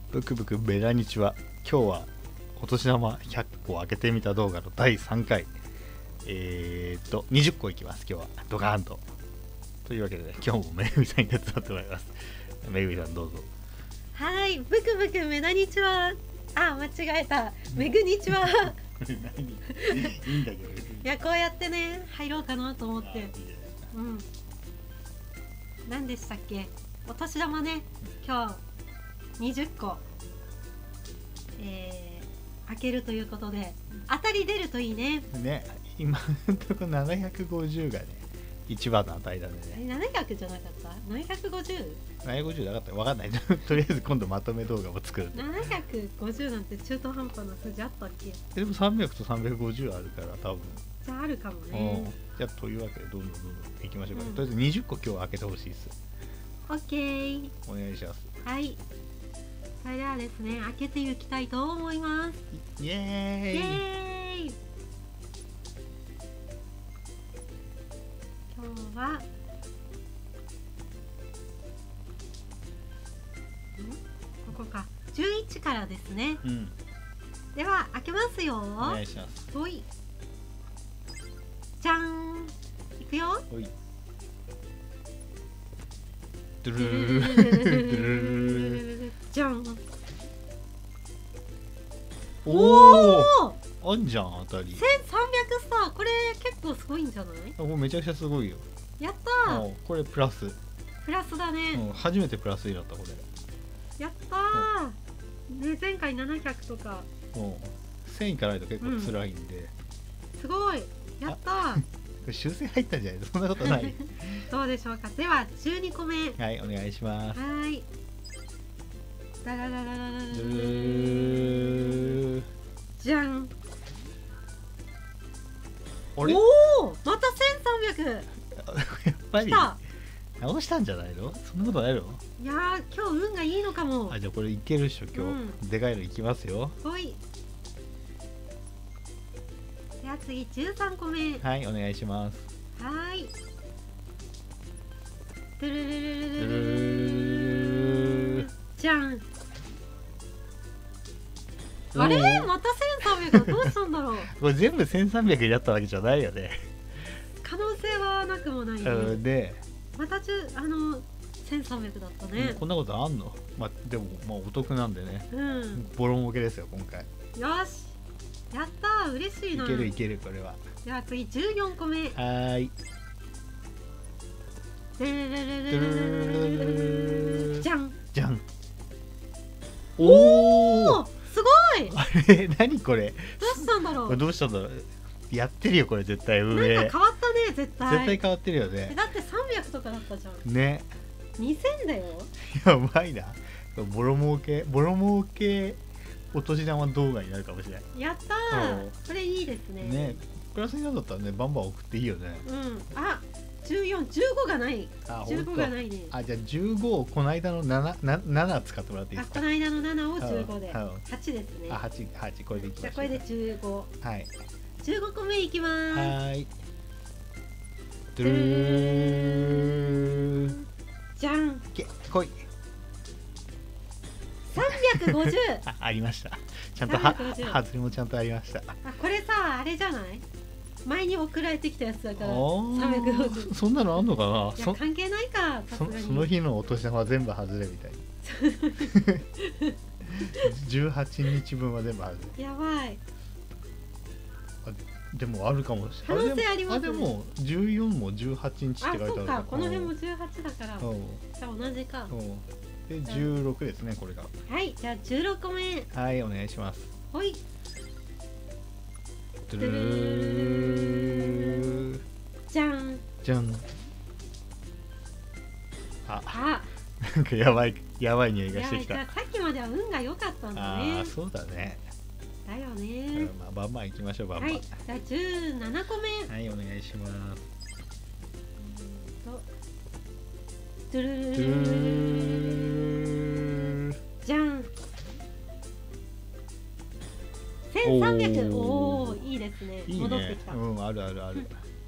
ブクブクベラニチは今日はお年玉100個開けてみた動画の第3回20個いきます。今日はドカーンとというわけで、今日もめぐみさんに手伝ってもらいます。めぐみさんどうぞ。 はい、ブクブクメダニチは間違えた、メグニチはいいんだけど、 いや、こうやってね入ろうかなと思って。 いいじゃないですか。 何でしたっけ、お年玉ね、今日20個開けるということで、当たり出るといいね。 ね、今のところ750がね一番の値だね。 700じゃなかった 750？ 750なかったら分かんない。とりあえず今度まとめ動画も作る。 750なんて中途半端な数字あったっけ？ でも300と350あるから多分。 じゃああるかもね。 じゃあというわけでどんどんいきましょうか。とりあえず20個今日開けてほしいです。 オッケー。 お願いします。 はい。それではですね、開けていきたいと思います。 イエーイ。 イエーイ。今日はここか、11からですね。では開けますよ。 お願いします。 ほい。じゃん。いくよ。 ほい。ドゥルルルルルルじゃん。 おお。あんじゃん当たり。 1300さ、これ結構すごいんじゃない？ これめちゃくちゃすごいよ。 やったー。 これプラス。 プラスだね。 初めてプラスになったこれ。 やったー。ね、前回700とか。 1000いかないと結構辛いんで。 すごい。やったー。 これ修正入ったんじゃない？そんなことない。 どうでしょうか。では12個目。 はい、お願いします。 はい。ダラララララララ。じゃん。 あれ？ おお、また1300。 やっぱり直したんじゃないの？そんなことないの？ いやー、今日運がいいのかも。 じゃあこれいけるっしょ今日。でかいのいきますよ。 ほい。では次13個目。 はい、お願いします。 はい。ドゥルルルルルルル。じゃん。あれ、また1300。どうしたんだろう。 これ全部1300になったわけじゃないよね。 可能性はなくもないね。 で、 また1300だったね。 こんなことあんの？でもお得なんでね。ボロ儲けですよ今回。 よし、やったー、嬉しいな。 いけるいけるこれは。 では次14個目。 はい。 じゃんじゃん。 おお、すごい。 あれ何これ？ どうしたんだろう。 どうしたんだろう。やってるよこれ絶対運営。 なんか変わったね絶対。 絶対変わってるよね。 だって300とかだったじゃん。 ね。 2000だよ。 やばいな。ボロ儲けお年玉動画になるかもしれない。 やったー。これいいですね。 ね、プラスになったらねバンバン送っていいよね。 14、15がない。15がないね。 じゃあ15をこの間の7使ってもらっていいですか？ この間の7を15で8ですね。 8これでいきましょう。 じゃあこれで15。 はい。 15個目いきます。 はい。ドゥルー。 じゃん。 来い。 350。 ありました。ちゃんと外れもちゃんとありました。 これさ、あれじゃない？前に送られてきたやつだから350。 そんなのあんのかな？ いや、関係ないか。 その日のお年玉は全部外れみたいな。18日分は全部外れ。 やばい。 でもあるかもしれない。 可能性ありますね。 でも14も18日って書いてあるそうか、この辺も18だから。じゃあ同じか。 で16ですねこれが。 はい、じゃあ16個目。 はい、お願いします。 ほい。 ドゥルー。 じゃん。 じゃん。なんかやばい匂いがしてきた。 さっきまでは運が良かったんだね。 そうだね。 だよね。 バンバン行きましょう。バンバン。 はい、じゃあ17個目。 はい、お願いします。 ドゥルルル。じゃん。1300。おお、いいですね。戻ってきた。 あるあるある。 よ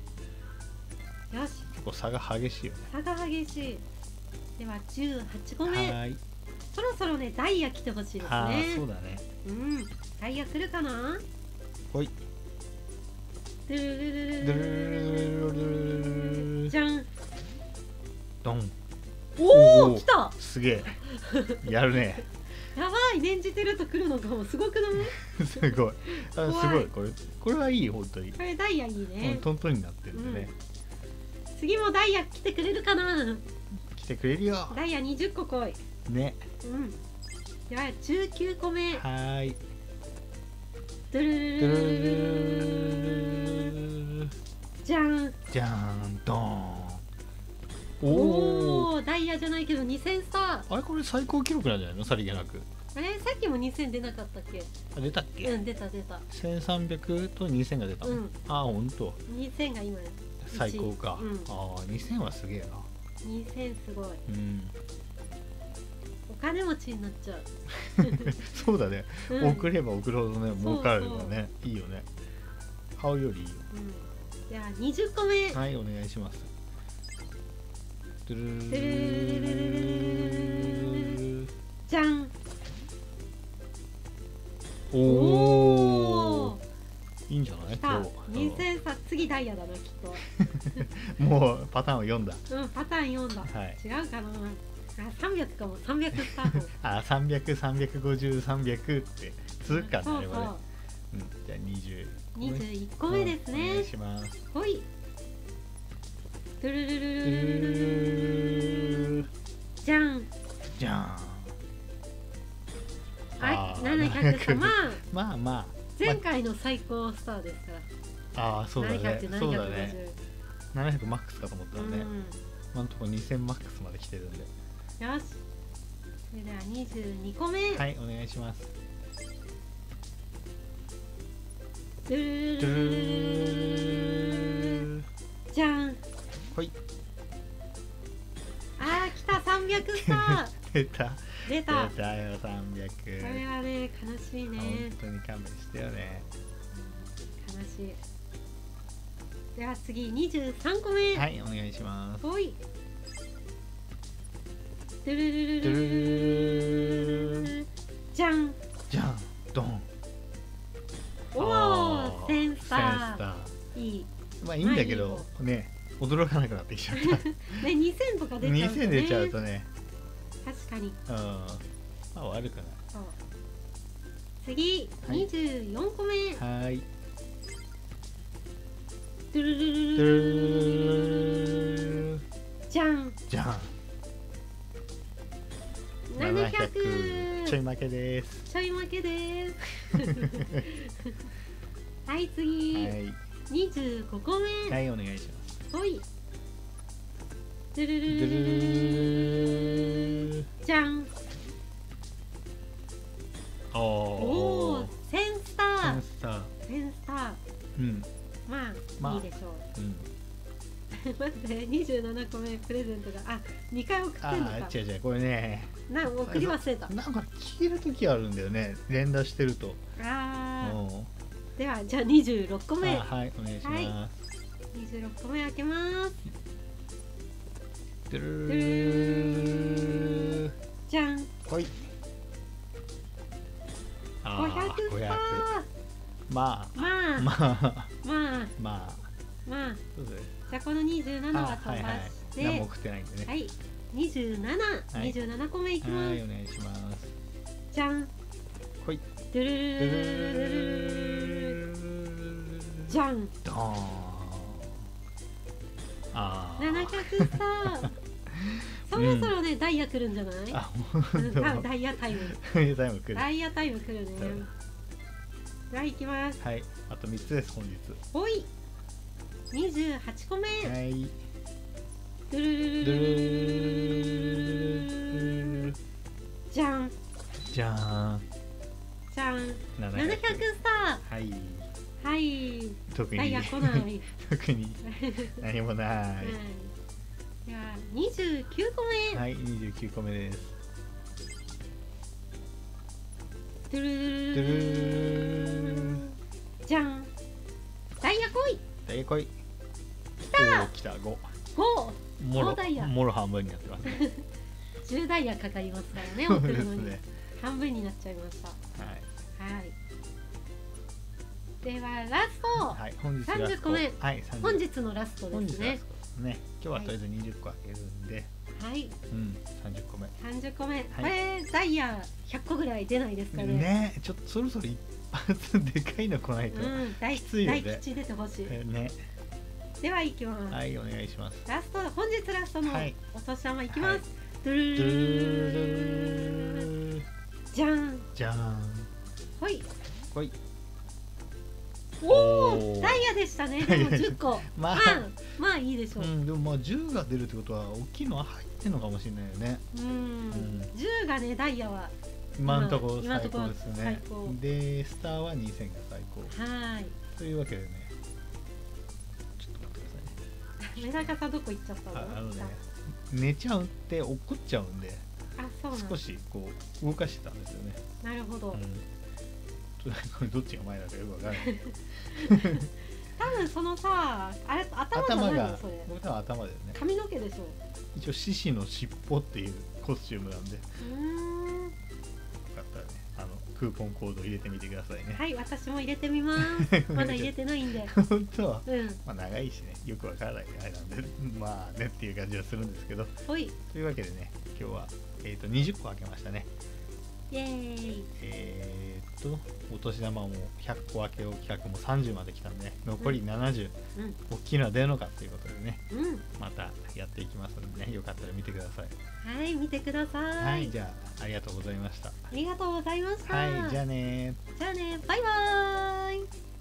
し。 結構差が激しいよね。 差が激しい。では18個目。そろそそろねダイヤ来てほしいですね。 ああそうだね。 うん、ダイヤ来るかな。 ほい。 ドゥルルルルドゥルルルルルじゃん。 ドン。 おお来た。 すげえ。やるね。 やばい、念じてると来るのかも。すごくない？ すごい。あすごい。これはいい本当に。 これダイヤいいね。 トントンになってるんでね。 次もダイヤ来てくれるかな。 来てくれるよ。 ダイヤ20個来い。 ね。 うん。では19個目。 はーい。 ドゥルルルルルルじゃん。 じゃーんドーン。 おお、ダイヤじゃないけど2000スター。 あれこれ最高記録なんじゃないの、さりげなく。 あれさっきも2000出なかったっけ？ あ出たっけ？ うん出た出た。 1300と2000が出たの。あほんと。 2000が今最高か。ああ2000はすげえな。 2000すごい。 うん。 お金持ちになっちゃう。 そうだね。送れば送るほどね儲かるのね。いいよね。買うよりいいよ。 では20個目。 はいお願いします。ドゥルルルじゃん。 おおいいんじゃない？今日 2000さ次ダイヤだなきっと。 もうパターンを読んだ。 うんパターン読んだ。違うかな。あ300かも。300スタート。 あ300、350、300って続くかなあれはね。じゃあ 21個目ですね。 お願いします。 ほい。ドゥルルルルルじゃん。 じゃん。 はい700スター。 まあまあ前回の最高スターですから。 ああそうだね。そうだね。 700、 700マックスかと思ったらね。今のところ2000マックスまで来てるんで。 よし。それでは22個目。 はいお願いします。 ドゥルルルじゃん。 ほい。 あー来た300スター。 出た。 出た。 出たよ300。これはね悲しいね。 本当に勘弁してよね。 悲しい。では次23個目。 はいお願いします。 ほい。ドゥルルルルじゃん。 じゃんドン。 おお1000スター。いい。 まあいいんだけどね驚かなくなってきちゃった。ね 2000とか出ちゃうとね。 2000出ちゃうとね。 確かに。 まあ悪くない。 次24個目。 はい。 ドゥルルルルじゃん。 じゃん。 700。 ちょい負けです。 ちょい負けです。はい次。25個目。 はいお願いします。 ほい。ドゥルルルルじゃん。おお1000スター。1000スター。まあいいでしょう。待って27個目プレゼントが2回送ってんのか。 違うこれね送り忘れた。 なんか消える時あるんだよね連打してると。 ではじゃあ26個目。 はいお願いします。 26個目開けます。 ドゥルルじゃん。 ほい。 500スター。 まあじゃあこの27は飛ばして。 何も送ってないんでね。 はい27個目いきます。 はいお願いします。 じゃん。 ほい。 ドゥルルルじゃん。 ドーン。 700スター。そろそろねダイヤ来るんじゃない？ダイヤタイム。ダイヤタイム来るね。はい行きます。 はいあと3つです本日。 ほい。28個目。 はい。 ドゥルルルルじゃん。 じゃーん。 じゃん。700スター。 はいはい特にダイヤ来ない。 特に何もない。 では29個目。 はい29個目です。 ドゥルルルじゃん。ダイヤ来い。 ダイヤ来い。 来た。 来た5。 5ダイヤ。 もろ半分になってますね。 10ダイヤかかりますからね、送るのに、ね、半分になっちゃいました。はい、ではラスト、はい、本日30個目、はい、本日のラストですね。 今日はとりあえず20個開けるんで、 はい、 30個目、 30個目、はい、これダイヤ100個ぐらい出ないですかね。 ね、ちょっとそろそろ一発でかいの来ないときついよね。 大吉出てほしい。 ね。 では行きます。 はい、お願いします。 ラスト、本日ラストのお年玉いきます。ドゥルルルじゃん。 じゃん。 ほい。 ほい。 おお、ダイヤでしたね。でも10個。まあいいでしょう。 でもまあ10が出るってことは大きいのは入ってんのかもしれないよね。 10がね、ダイヤは今のところ最高ですね。で、スターは2000が最高。 はい。 というわけでね、ちょっと待ってくださいね。 メダカさんどこ行っちゃったの？ 寝ちゃうって怒っちゃうんで、少しこう動かしてたんですよね。 なるほど。 これどっちが前だかよくわからない。 多分そのさ、あれ頭じゃないのそれ。 僕は頭だよね。 髪の毛でしょ。 一応獅子の尻尾っていうコスチュームなんで。よかったらね、クーポンコード入れてみてくださいね。 はい、私も入れてみます。まだ入れてないんで。 本当は。まあ長いしね、よくわからないあれなんで、まあねっていう感じはするんですけど。というわけでね、今日は20個開けましたね。 イエーイ。 お年玉も100個開けよう企画も30まで来たんで、残り70、大きいのは出るのかということでね、またやっていきますのでね、よかったら見てください。 はい、見てください。 はい、じゃあありがとうございました。 ありがとうございました。 はい、じゃあね、 バイバーイ。